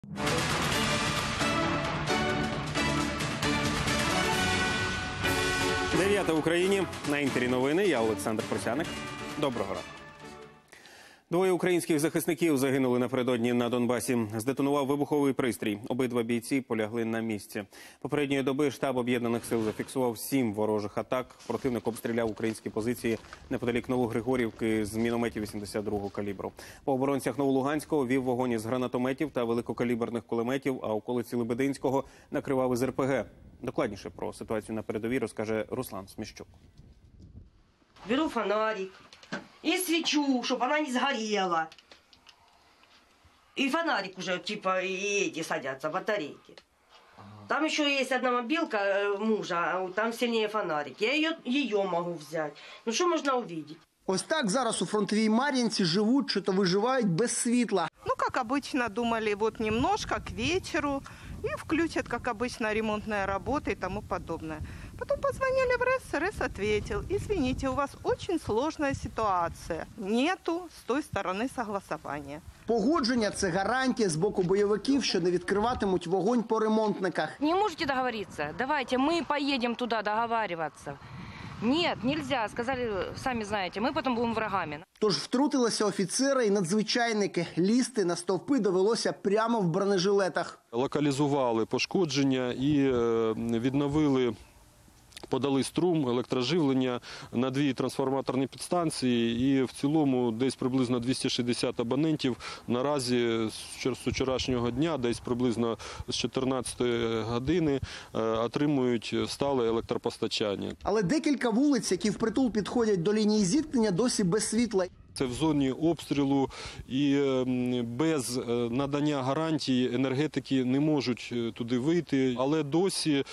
Дев'ята в Україні. На Інтері новини. Я Олександр Просяник. Доброго ранку. Двоє українських захисників загинули напередодні на Донбасі. Здетонував вибуховий пристрій. Обидва бійці полягли на місці. Попередньої доби штаб Об'єднаних сил зафіксував 7 ворожих атак. Противник обстріляв українські позиції неподалік Новогригорівки з мінометів 82-го калібру. По оборонцях Новолуганського вів вогонь із гранатометів та великокаліберних кулеметів, а околиці Лебединського накривав із РПГ. Докладніше про ситуацію на передовій розкаже Руслан Сміщук. Беру фонарик и свечу, чтобы она не сгорела. И фонарик уже, типа, и эти садятся, батарейки. Там еще есть одна мобилка мужа, там сильнее фонарик. Я ее могу взять. Ну что можно увидеть? Ось так зараз у фронтовій Мар'їнці живуть чи то виживають без світла. Ну, как обычно, думали, вот немножко к вечеру, и включат, как обычно, ремонтные работы и тому подобное. Потом позвонили в РЭС, РЭС ответил: извините, у вас очень сложная ситуация. Нету с той стороны согласования. Погодження – це гарантія з боку бойовиків, що не відкриватимуть вогонь по ремонтниках. Не можете договориться? Давайте, мы поедем туда договариваться. Нет, нельзя. Сказали, сами знаете, мы потом будем врагами. Тож втрутилися офіцери і надзвичайники. Лізти на стовпи довелося прямо в бронежилетах. Локалізували пошкодження і відновили, подали струм, електроживлення на 2 трансформаторні підстанції, і в цілому десь приблизно 260 абонентів наразі з вчорашнього дня, десь приблизно з 14 години отримують стале електропостачання. Але декілька вулиць, які впритул підходять до лінії зіткнення, досі без світла. Це в зоні обстрілу, і без надання гарантій енергетики не можуть туди вийти, але досі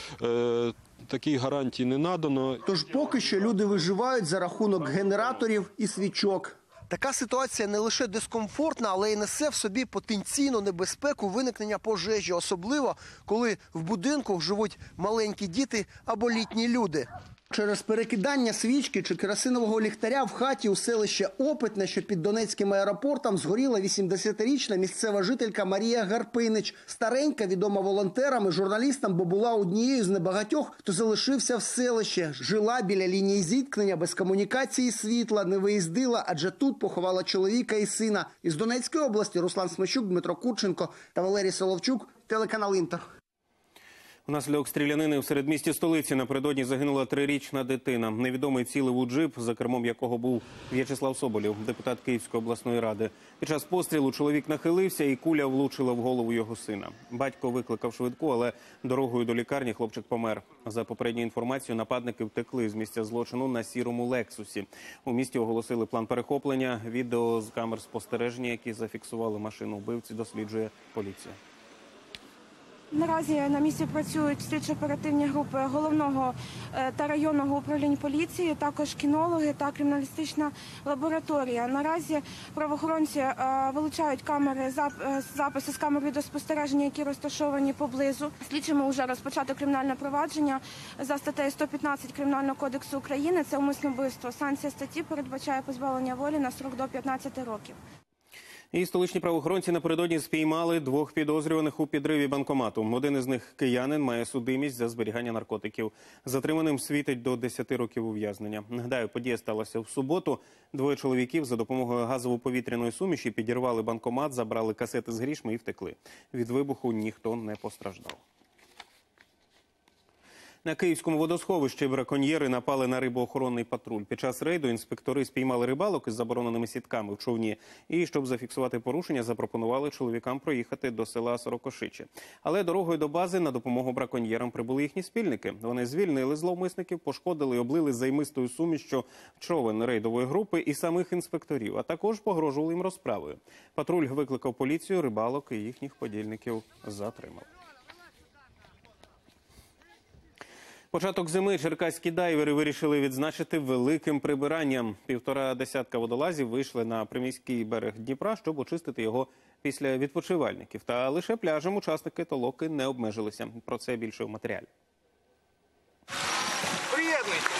таких гарантій не надано. Тож поки що люди виживають за рахунок генераторів і свічок. Така ситуація не лише дискомфортна, але й несе в собі потенційну небезпеку виникнення пожежі, особливо коли в будинку живуть маленькі діти або літні люди. Через перекидання свічки чи керосинового ліхтаря в хаті у селищі Опитне, що під Донецьким аеропортом, згоріла 80-річна місцева жителька Марія Гарпинич. Старенька, відома волонтерам і журналістам, бо була однією з небагатьох, хто залишився в селищі. Жила біля лінії зіткнення, без комунікації, світла, не виїздила, адже тут поховала чоловіка і сина. Із Донецької області Руслан Сміщук, Дмитро Курченко та Валерій Соловчук, телеканал «Інтер». Внаслідок стрілянини в середмісті столиці напередодні загинула 3-річна дитина. Невідомий цілив у джип, за кермом якого був В'ячеслав Соболєв, депутат Київської обласної ради. Під час пострілу чоловік нахилився і куля влучила в голову його сина. Батько викликав швидку, але дорогою до лікарні хлопчик помер. За попередньою інформацією, нападники втекли з місця злочину на сірому «Лексусі». У місті оголосили план перехоплення. Відео з камер спостереження, які зафіксували машину вбивці, досліджує поліція. Наразі на місці працюють слідчо-оперативні групи головного та районного управління поліції, також кінологи та криміналістична лабораторія. Наразі правоохоронці вилучають камери, записи з камер відеоспостереження, які розташовані поблизу. Слідчими вже розпочато кримінальне провадження за статтею 115 Кримінального кодексу України. Це умисне вбивство. Санкція статті передбачає позбавлення волі на строк до 15 років. І столичні правоохоронці напередодні спіймали 2 підозрюваних у підриві банкомату. Один із них, киянин, має судимість за зберігання наркотиків. Затриманим світить до 10 років ув'язнення. Нагадаю, подія сталася в суботу. 2 чоловіків за допомогою газово-повітряної суміші підірвали банкомат, забрали касети з грішми і втекли. Від вибуху ніхто не постраждав. На Київському водосховищі браконьєри напали на рибоохоронний патруль. Під час рейду інспектори спіймали рибалок із забороненими сітками в човні. І, щоб зафіксувати порушення, запропонували чоловікам проїхати до села Сорокошичі. Але дорогою до бази на допомогу браконьєрам прибули їхні спільники. Вони звільнили зловмисників, пошкодили і облили займистою сумішчю човен рейдової групи і самих інспекторів, а також погрожували їм розправою. Патруль викликав поліцію, рибалок і їхніх подільників затримав. Початок зими черкаські дайвери вирішили відзначити великим прибиранням. 1,5 десятка водолазів вийшли на приміський берег Дніпра, щоб очистити його після відпочивальників. Та лише пляжем учасники толоки не обмежилися. Про це більше в матеріалі. Приєднуйте!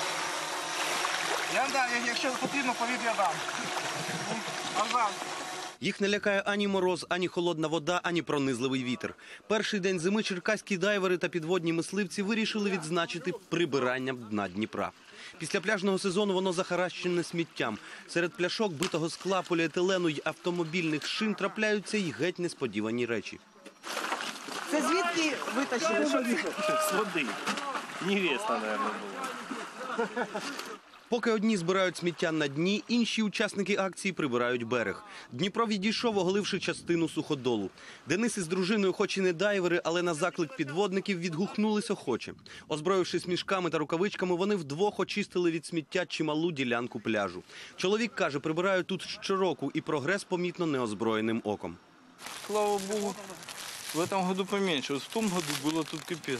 Якщо потрібно, повід я дам. Їх не лякає ані мороз, ані холодна вода, ані пронизливий вітер. Перший день зими черкаські дайвери та підводні мисливці вирішили відзначити прибиранням дна Дніпра. Після пляжного сезону воно захаращене сміттям. Серед пляшок, битого скла, поліетилену й автомобільних шин трапляються й геть несподівані речі. Це звідки витащили? С воды. Невеста, наверное, была. Поки одні збирають сміття на дні, інші учасники акції прибирають берег. Дніпро відійшов, оголивши частину суходолу. Денис із дружиною хоч і не дайвери, але на заклик підводників відгукнулись охоче. Озброївшись мішками та рукавичками, вони вдвох очистили від сміття чималу ділянку пляжу. Чоловік каже, прибирають тут щороку, і прогрес помітно неозброєним оком. Слава Богу, в этом году поменьше. Вот в том году было тут капец.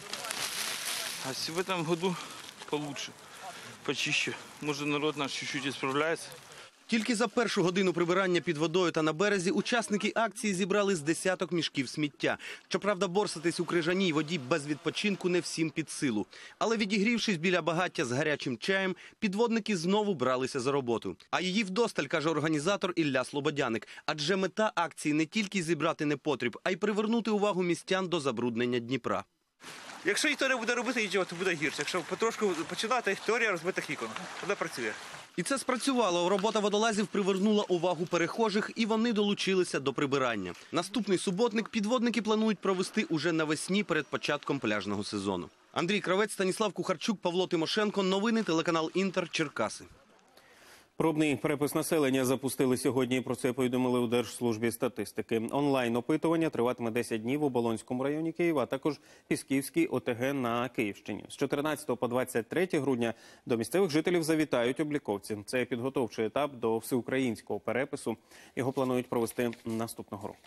А в этом году получше, почище. Может, народ наш чуть-чуть исправляется. Тільки за першу годину прибирання під водою та на березі учасники акції зібрали з десяток мішків сміття. Щоправда, борсатись у крижаній воді без відпочинку не всім під силу. Але відігрівшись біля багаття з гарячим чаєм, підводники знову бралися за роботу. А її вдосталь, каже організатор Ілля Слободяник. Адже мета акції не тільки зібрати непотріб, а й привернути увагу містян до забруднення Дніпра. Якщо ніхто не буде робити нічого, то буде гірше. Якщо потрошку починати, теорія розбитих вікон. Вона працює. І це спрацювало. Робота водолазів привернула увагу перехожих, і вони долучилися до прибирання. Наступний суботник підводники планують провести уже навесні перед початком пляжного сезону. Андрій Кравець, Станіслав Кухарчук, Павло Тимошенко. Новини, телеканал «Інтер», Черкаси. Пробний перепис населення запустили сьогодні. Про це повідомили у Держслужбі статистики. Онлайн-опитування триватиме 10 днів у Оболонському районі Києва, а також Пісківській ОТГ на Київщині. З 14 по 23 грудня до місцевих жителів завітають обліковці. Це підготовчий етап до всеукраїнського перепису. Його планують провести наступного року.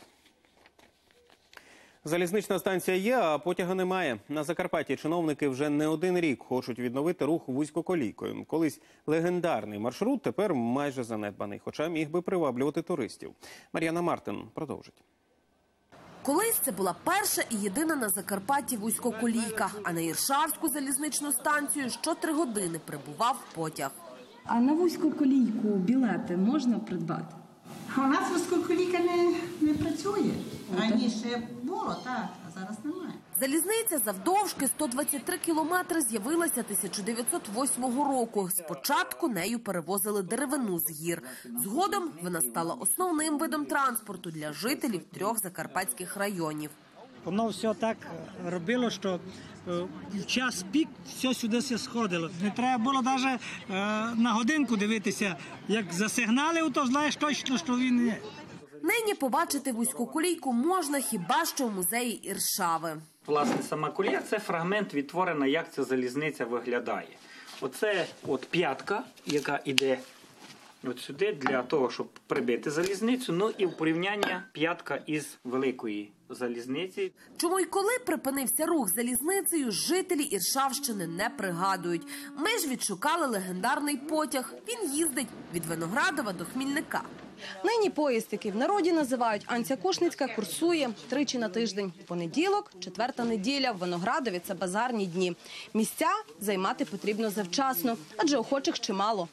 Залізнична станція є, а потяга немає. На Закарпатті чиновники вже не один рік хочуть відновити рух вузькоколійкою. Колись легендарний маршрут тепер майже занедбаний, хоча міг би приваблювати туристів. Мар'яна Мартин продовжить. Колись це була перша і єдина на Закарпатті вузькоколійка, а на Іршавську залізничну станцію що 3 години прибував потяг. А на вузькоколійку білети можна придбати? У нас вузькоколійка не працює. Раніше було, так, а зараз немає. Залізниця завдовжки 123 кілометри з'явилася 1908 року. Спочатку нею перевозили деревину з гір. Згодом вона стала основним видом транспорту для жителів 3 закарпатських районів. Воно все так робило, що в час пік все сюди сходило. Не треба було навіть на годинку дивитися. Як засигнали, то знаєш точно, що він є. Нині побачити вузькоколійку можна хіба що в музеї Іршави. Власне, сама колія – це фрагмент відтворена, як ця залізниця виглядає. Оце п'ятка, яка йде от сюди для того, щоб прибити залізницю, ну і в порівняння п'ятка із великої залізниці. Чому й коли припинився рух залізницею, жителі Іршавщини не пригадують. Ми ж відшукали легендарний потяг. Він їздить від Виноградова до Хмільника. Нині поїзд, який в народі називають Анця-Кушницька, курсує 3 на тиждень. Понеділок, 4-та неділя, в Виноградові – це базарні дні. Місця займати потрібно завчасно, адже охочих чимало.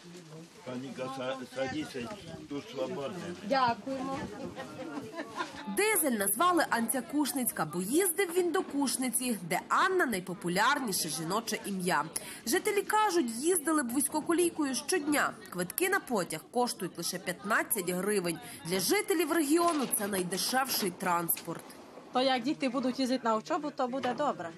Дякуємо. Дизель назвали Анця-Кушницька, бо їздив він до Кушниці, де Анна – найпопулярніше жіноче ім'я. Жителі кажуть, їздили б вузькоколійкою щодня. Квитки на потяг коштують лише 15 гривень. Для жителів регіону це найдешевший транспорт. То як діти будуть їздити на учобу, то буде добре.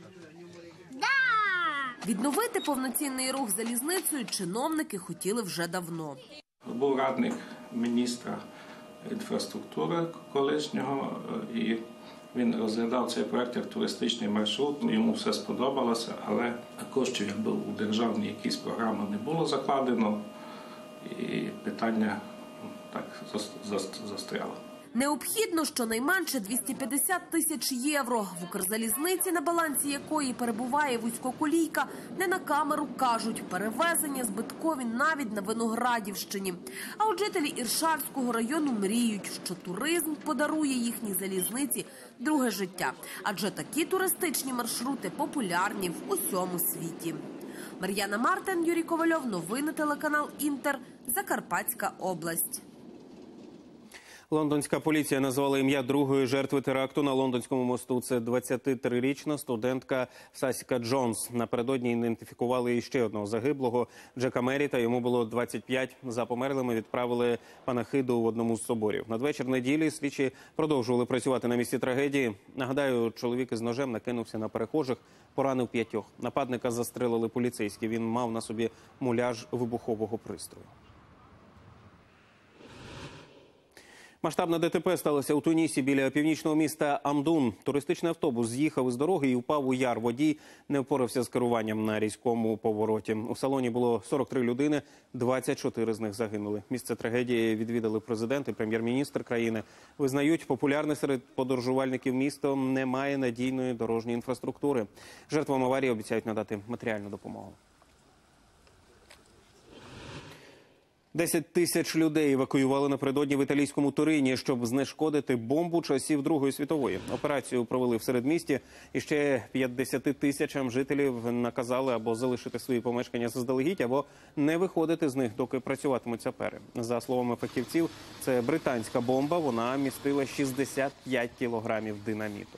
Відновити повноцінний рух залізницею чиновники хотіли вже давно. Був радник міністра інфраструктури колишнього, і він розглядав цей проект як туристичний маршрут. Йому все сподобалося, але коштів якби у державній якісь програми не було закладено, і питання так застряло. Необхідно щонайменше 250 тисяч євро. В Укрзалізниці, на балансі якої перебуває вузькоколійка, не на камеру кажуть, перевезення збиткові навіть на Виноградівщині. А от жителі Іршавського району мріють, що туризм подарує їхній залізниці друге життя. Адже такі туристичні маршрути популярні в усьому світі. Мар'яна Мартин, Юрій Ковальов, новини телеканал «Інтер», Закарпатська область. Лондонська поліція назвала ім'я другої жертви теракту на Лондонському мосту. Це 23-річна студентка Сасіка Джонс. Напередодні ідентифікували іще одного загиблого – Джека Меріта. Йому було 25. За померлими відправили панахиду в одному з соборів. Надвечір неділі слідчі продовжували працювати на місці трагедії. Нагадаю, чоловік із ножем накинувся на перехожих, поранив 5. Нападника застрелили поліцейські. Він мав на собі муляж вибухового пристрою. Масштабне ДТП сталося у Тунісі біля північного міста Амдун. Туристичний автобус з'їхав із дороги і впав у яр. Водій не впорався з керуванням на різкому повороті. У салоні було 43 людини, 24 з них загинули. Місце трагедії відвідали президент і прем'єр-міністр країни. Визнають, популярне серед подорожувальників місто не має надійної дорожньої інфраструктури. Жертвам аварії обіцяють надати матеріальну допомогу. 10 тисяч людей евакуювали напередодні в італійському Турині, щоб знешкодити бомбу часів Другої світової. Операцію провели в середмісті. І ще 50 тисячам жителів наказали або залишити свої помешкання заздалегідь, або не виходити з них, доки працюватимуть сапери. За словами фахівців, це британська бомба. Вона містила 65 кілограмів динаміту.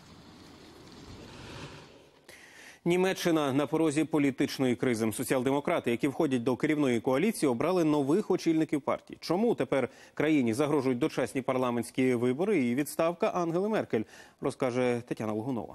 Німеччина на порозі політичної кризи. Соціал-демократи, які входять до керівної коаліції, обрали нових очільників партій. Чому тепер країні загрожують дочасні парламентські вибори і відставка Ангели Меркель, розкаже Тетяна Логунова.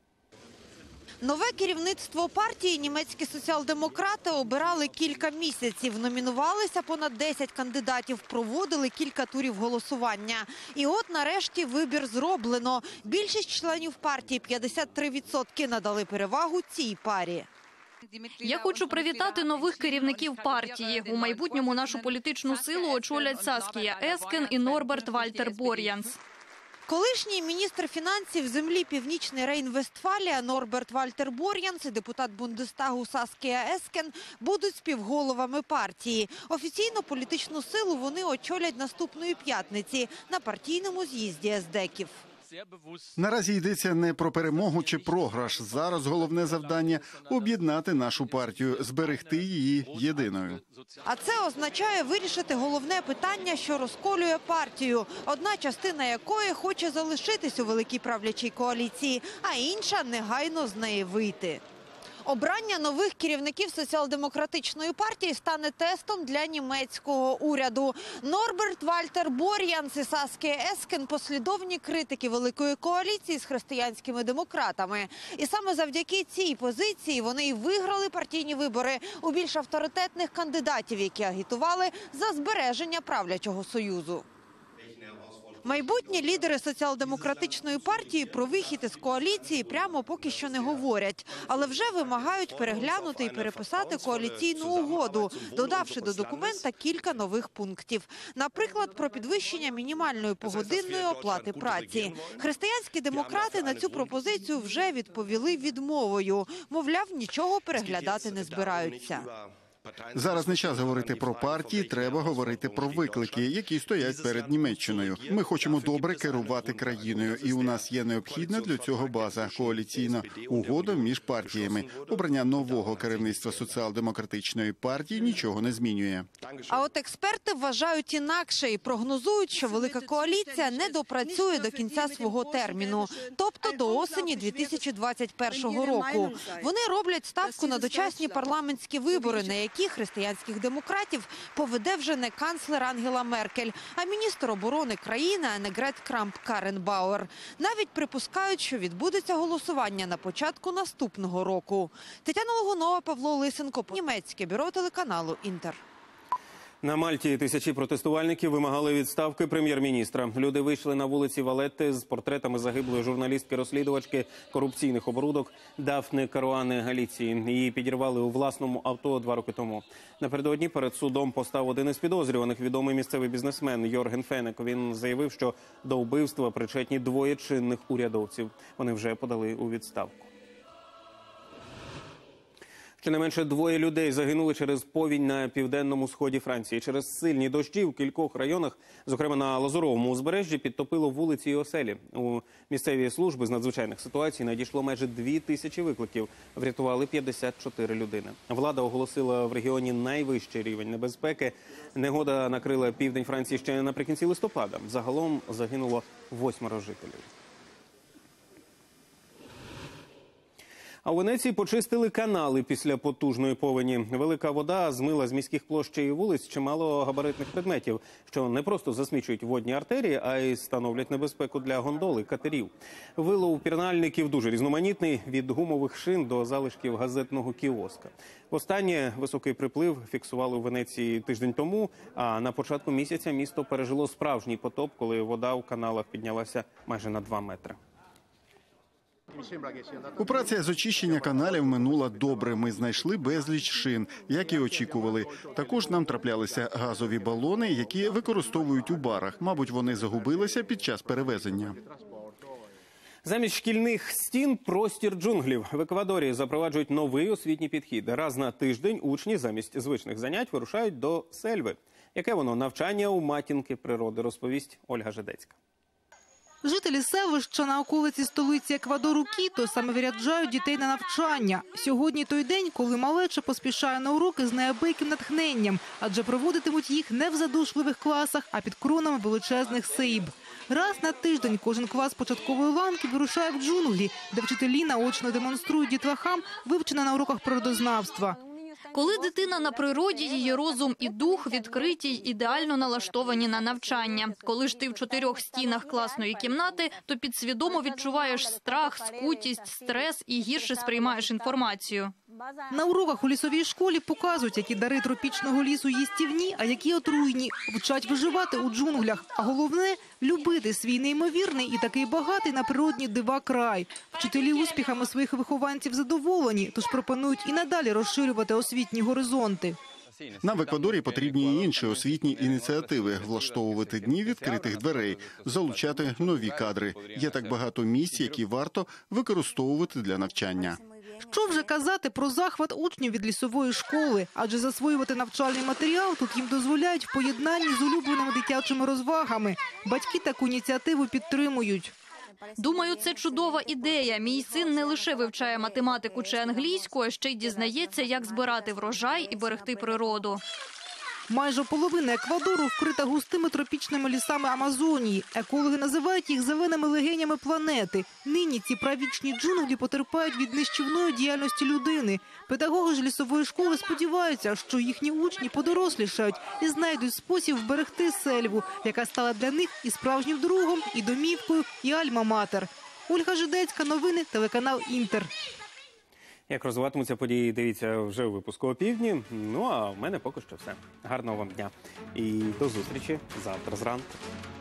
Нове керівництво партії німецькі соціал-демократи обирали кілька місяців. Номінувалися понад 10 кандидатів, проводили кілька турів голосування. І от нарешті вибір зроблено. Більшість членів партії, 53%, надали перевагу цій парі. Я хочу привітати нових керівників партії. У майбутньому нашу політичну силу очолять Саскія Ескен і Норберт Вальтер Бор'янс. Колишній міністр фінансів землі Північний Рейн-Вестфалія Норберт Вальтер Бор'янс і депутат Бундестагу Саскія Ескен будуть співголовами партії. Офіційно політичну силу вони очолять наступної п'ятниці на партійному з'їзді ездеків. Наразі йдеться не про перемогу чи програш. Зараз головне завдання – об'єднати нашу партію, зберегти її єдиною. А це означає вирішити головне питання, що розколює партію. Одна частина якої хоче залишитись у великій правлячій коаліції, а інша – негайно з неї вийти. Обрання нових керівників соціал-демократичної партії стане тестом для німецького уряду. Норберт Вальтер Бор'янс і Саскія Ескен – послідовні критики великої коаліції з християнськими демократами. І саме завдяки цій позиції вони й виграли партійні вибори у більш авторитетних кандидатів, які агітували за збереження правлячого союзу. Майбутні лідери соціал-демократичної партії про вихід із коаліції прямо поки що не говорять, але вже вимагають переглянути і переписати коаліційну угоду, додавши до документа кілька нових пунктів. Наприклад, про підвищення мінімальної погодинної оплати праці. Християнські демократи на цю пропозицію вже відповіли відмовою. Мовляв, нічого переглядати не збираються. Зараз не час говорити про партії, треба говорити про виклики, які стоять перед Німеччиною. Ми хочемо добре керувати країною, і у нас є необхідна для цього база – коаліційна угода між партіями. Обрання нового керівництва соціал-демократичної партії нічого не змінює. А от експерти вважають інакше і прогнозують, що велика коаліція не допрацює до кінця свого терміну, тобто до осені 2021 року. Вони роблять ставку на дочасні парламентські вибори, на які християнських демократів поведе вже не канцлер Ангела Меркель, а міністр оборони країни Аннегрет Крамп-Карренбауер. Навіть припускають, що відбудеться голосування на початку наступного року. Тетяна Логунова, Павло Лисенко, німецьке бюро телеканалу «Інтер». На Мальті тисячі протестувальників вимагали відставки прем'єр-міністра. Люди вийшли на вулиці Валетти з портретами загиблої журналістки-розслідувачки корупційних оборудок Дафни Каруани Галіції. Її підірвали у власному авто 2 роки тому. Напередодні перед судом постав один із підозрюваних, відомий місцевий бізнесмен Йорген Фенек. Він заявив, що до вбивства причетні 2 чинних урядовців. Вони вже подали у відставку. Щонайменше 2 людей загинули через повінь на південному сході Франції. Через сильні дощі в кількох районах, зокрема на Лазуровому узбережжі, підтопило вулиці і оселі. У місцеві служби з надзвичайних ситуацій надійшло майже 2000 викликів. Врятували 54 людини. Влада оголосила в регіоні найвищий рівень небезпеки. Негода накрила південь Франції ще наприкінці листопада. Загалом загинуло 8 жителів. А у Венеції почистили канали після потужної повені. Велика вода змила з міських площ і вулиць чимало габаритних предметів, що не просто засмічують водні артерії, а й становлять небезпеку для гондол і катерів. Вилов пірнальників дуже різноманітний – від гумових шин до залишків газетного кіоска. Востаннє високий приплив фіксували у Венеції тиждень тому, а на початку місяця місто пережило справжній потоп, коли вода у каналах піднялася майже на 2 метри. Операція з очищення каналів минула добре. Ми знайшли безліч шин, як і очікували. Також нам траплялися газові балони, які використовують у барах. Мабуть, вони загубилися під час перевезення. Замість шкільних стін – простір джунглів. В Еквадорі запроваджують новий освітній підхід. Раз на тиждень учні замість звичних занять вирушають до сельви. Яке воно навчання у матінки природи, розповість Ольга Жидецька. Жителі селища на околиці столиці Еквадору Кіто саме виряджають дітей на навчання. Сьогодні той день, коли малеча поспішає на уроки з неабияким натхненням, адже проводитимуть їх не в задушливих класах, а під кронами величезних сейб. Раз на тиждень кожен клас початкової ланки вирушає в джунглі, де вчителі наочно демонструють дітлахам вивчене на уроках природознавства. Коли дитина на природі, її розум і дух відкриті й ідеально налаштовані на навчання. Коли ж ти в 4 стінах класної кімнати, то підсвідомо відчуваєш страх, скутість, стрес і гірше сприймаєш інформацію. На уроках у лісовій школі показують, які дари тропічного лісу їстівні, а які отруйні. Вчать виживати у джунглях. А головне – любити свій неймовірний і такий багатий на природні дива край. Вчителі успіхами своїх вихованців задоволені, тож пропонують і надалі розширювати освітні горизонти. Нам в Еквадорі потрібні і інші освітні ініціативи – влаштовувати дні відкритих дверей, залучати нові кадри. Є так багато місць, які варто використовувати для навчання. Що вже казати про захват учнів від лісової школи? Адже засвоювати навчальний матеріал тут їм дозволяють в поєднанні з улюбленими дитячими розвагами. Батьки таку ініціативу підтримують. Думаю, це чудова ідея. Мій син не лише вивчає математику чи англійську, а ще й дізнається, як збирати врожай і берегти природу. Майже половина Еквадору вкрита густими тропічними лісами Амазонії. Екологи називають їх зеленими легенями планети. Нині ці правічні джунглі потерпають від нищівної діяльності людини. Педагоги ж лісової школи сподіваються, що їхні учні подорослішають і знайдуть спосіб вберегти сельву, яка стала для них і справжнім другом, і домівкою, і альма-матер. Ольга Жидецька, новини, телеканал «Інтер». Як розвиватимуться події, дивіться вже у випуску «Опівдні». Ну, а в мене поки що все. Гарного вам дня. І до зустрічі завтра зранку.